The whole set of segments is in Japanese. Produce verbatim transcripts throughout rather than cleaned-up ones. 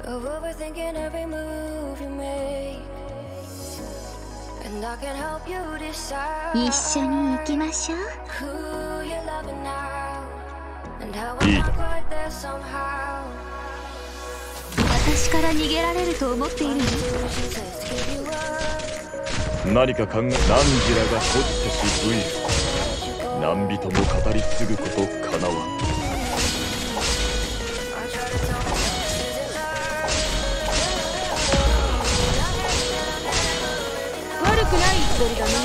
of overthinking every move you make, and I can help you decide 一緒に行きましょう。 who you're loving now, and how I'm not quite there somehow. 私から逃げられると思っているの？ 何か考え、何時らが掘ってしぶい何人も語り継ぐことかなわん。 悪くないつもりだね。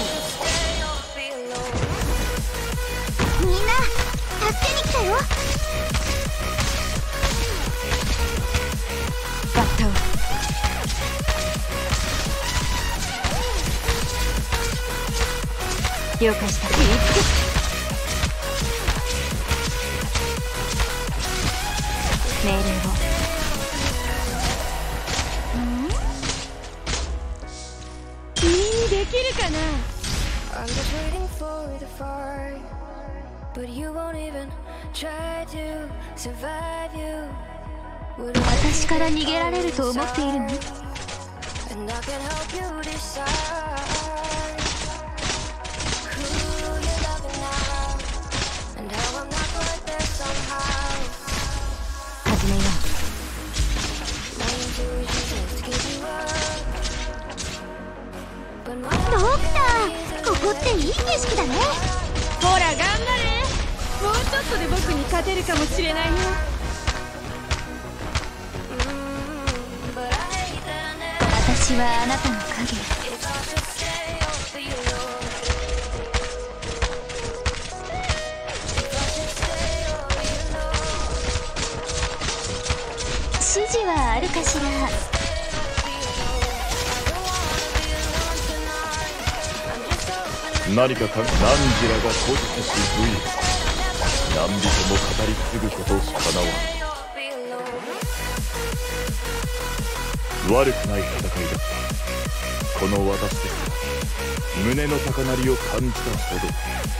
みんな助けに来たよ。バッタを了解した。命令を。ん？君にできるかな？ I'm just waiting for the fire, but you won't even try to survive you. 私から逃げられると思っているの？ And I can help you decide who you're loving now, and how I'm not quite there somehow. 始めよう。 My intuition says to give you up, but my ドクター、ここっていい景色だね。ほら頑張れ。もうちょっとで僕に勝てるかもしれないよ。 but I hate that. 私はあなたの影。 If I should stay or feel alone, if I should stay or feel alone, 指示はあるかしら。 何かか何時らが閉じてしぶい何人も語り継ぐことかなわん。悪くない戦いだった。この私ですら胸の高鳴りを感じたほど。